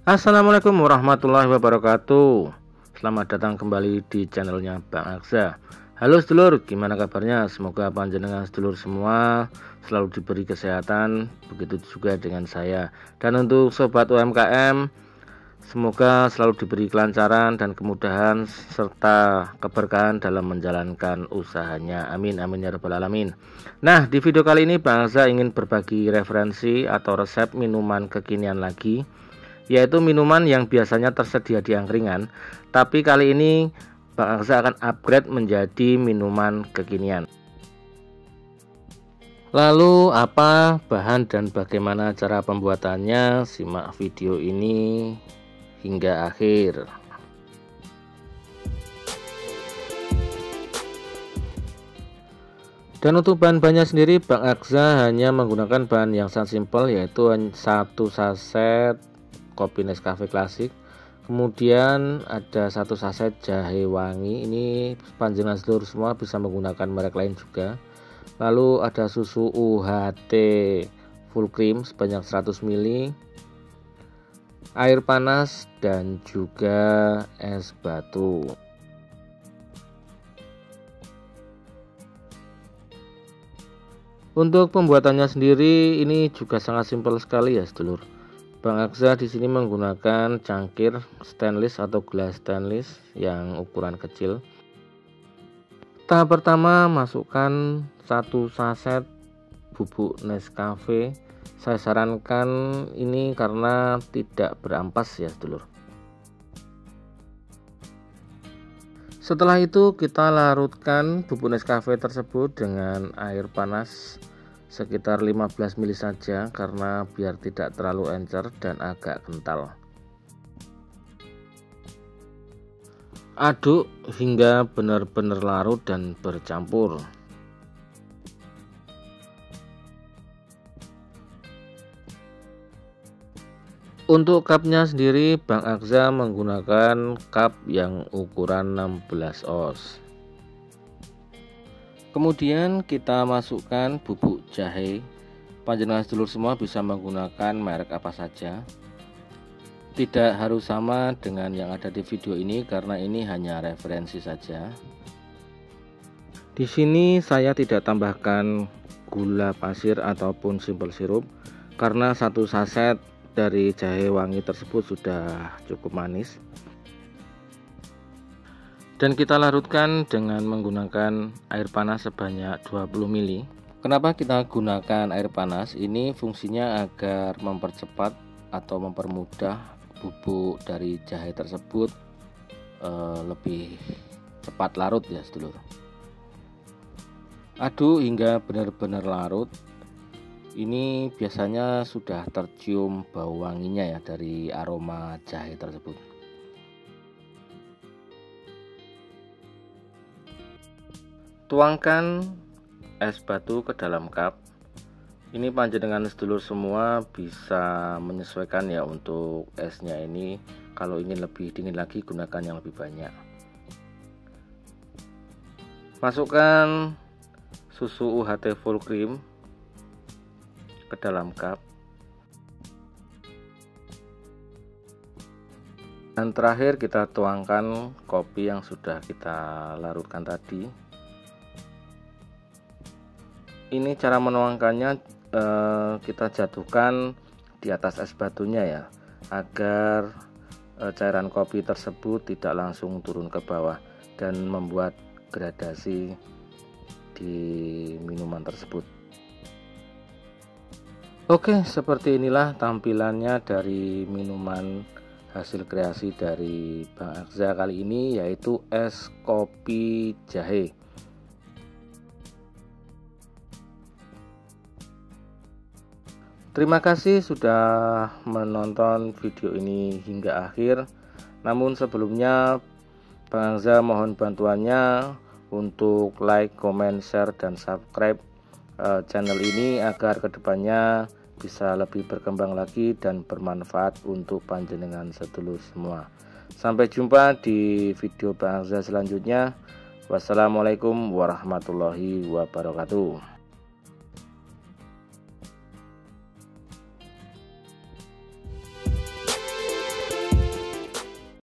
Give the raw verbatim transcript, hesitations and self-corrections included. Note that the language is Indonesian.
Assalamualaikum warahmatullahi wabarakatuh. Selamat datang kembali di channelnya Bang Aksa. Halo sedulur, gimana kabarnya? Semoga panjenengan sedulur semua selalu diberi kesehatan, begitu juga dengan saya. Dan untuk sobat U M K M, semoga selalu diberi kelancaran dan kemudahan serta keberkahan dalam menjalankan usahanya. Amin amin ya rabbal alamin. Nah, di video kali ini Bang Aksa ingin berbagi referensi atau resep minuman kekinian lagi, yaitu minuman yang biasanya tersedia di angkringan, tapi kali ini Bang Aksa akan upgrade menjadi minuman kekinian. Lalu apa bahan dan bagaimana cara pembuatannya? Simak video ini hingga akhir. Dan untuk bahan-bahannya sendiri, Bang Aksa hanya menggunakan bahan yang sangat simpel, yaitu satu saset kopi Nescafe klasik, kemudian ada satu saset jahe wangi. Ini panjenengan seluruh semua bisa menggunakan merek lain juga. Lalu ada susu U H T full cream sebanyak seratus mililiter, air panas, dan juga es batu. Untuk pembuatannya sendiri ini juga sangat simpel sekali ya sedulur. Bang Aksa di sini menggunakan cangkir stainless atau gelas stainless yang ukuran kecil. Tahap pertama, masukkan satu saset bubuk Nescafe. Saya sarankan ini karena tidak berampas ya sedulur. Setelah itu kita larutkan bubuk Nescafe tersebut dengan air panas sekitar lima belas mililiter saja, karena biar tidak terlalu encer dan agak kental. Aduk hingga benar-benar larut dan bercampur. Untuk cupnya sendiri Bang Aksa menggunakan cup yang ukuran enam belas oz. Kemudian kita masukkan bubuk jahe. Panjenengan sedulur semua bisa menggunakan merek apa saja. Tidak harus sama dengan yang ada di video ini karena ini hanya referensi saja. Di sini saya tidak tambahkan gula pasir ataupun simple sirup karena satu saset dari jahe wangi tersebut sudah cukup manis. Dan kita larutkan dengan menggunakan air panas sebanyak dua puluh mililiter. Kenapa kita gunakan air panas? Ini fungsinya agar mempercepat atau mempermudah bubuk dari jahe tersebut eh, lebih cepat larut ya sedulur. Aduk hingga benar-benar larut. Ini biasanya sudah tercium bau wanginya ya dari aroma jahe tersebut. Tuangkan es batu ke dalam cup. Ini panjenengan sedulur semua bisa menyesuaikan ya untuk esnya ini. Kalau ingin lebih dingin lagi gunakan yang lebih banyak. Masukkan susu U H T full cream ke dalam cup. Dan terakhir kita tuangkan kopi yang sudah kita larutkan tadi. Ini cara menuangkannya, eh, kita jatuhkan di atas es batunya ya, agar eh, cairan kopi tersebut tidak langsung turun ke bawah dan membuat gradasi di minuman tersebut. Oke, seperti inilah tampilannya dari minuman hasil kreasi dari Bang Aksa kali ini, yaitu es kopi jahe. Terima kasih sudah menonton video ini hingga akhir. Namun sebelumnya Bang Aksa mohon bantuannya untuk like, comment, share, dan subscribe uh, channel ini agar kedepannya bisa lebih berkembang lagi dan bermanfaat untuk panjenengan sedulur semua. Sampai jumpa di video Bang Aksa selanjutnya. Wassalamualaikum warahmatullahi wabarakatuh.